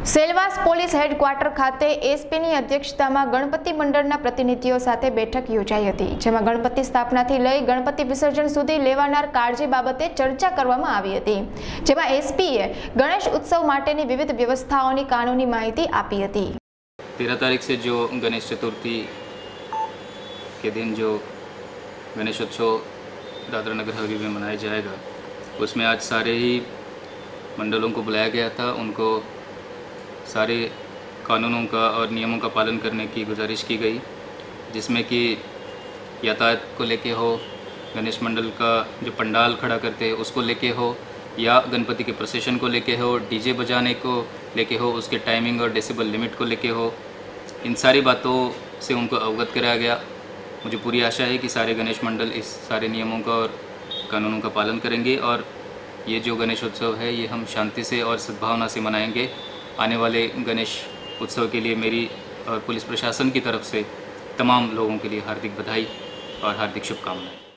Silvassa police headquarter ખાતે એસપીની અધ્યક્ષતામાં ગણપતિ મંડળના પ્રતિનિધિઓ સાથે બેઠક યોજાઈ હતી, જેમાં ગણપતિ સ્થાપનાથી લઈ ગણપતિ વિસર્જન સુધી લેવાનાર કાળજી બાબતે ચર્ચા કરવામાં આવી હતી, જેમાં એસપીએ गणेश उत्सव माटेनी विविध व्यवस्थाओं की कानूनी माहिती आपी थी। 13 तारीख से जो गणेश चतुर्थी के दिन जो गणेश उत्सव दादरा नगर हवेली में मनाया जाएगा, उसमें आज सारे ही मंडलों को बुलाया गया था। उनको सारे कानूनों का और नियमों का पालन करने की गुजारिश की गई, जिसमें कि यातायात को लेके हो, गणेश मंडल का जो पंडाल खड़ा करते हैं उसको लेके हो, या गणपति के प्रोसेशन को लेके हो, डीजे बजाने को लेके हो, उसके टाइमिंग और डेसिबल लिमिट को लेके हो, इन सारी बातों से उनको अवगत कराया गया। मुझे पूरी आशा है कि सारे गणेश मंडल इस सारे नियमों का और कानूनों का पालन करेंगे और ये जो गणेश उत्सव है ये हम शांति से और सद्भावना से मनाएंगे। आने वाले गणेश उत्सव के लिए मेरी और पुलिस प्रशासन की तरफ से तमाम लोगों के लिए हार्दिक बधाई और हार्दिक शुभकामनाएं।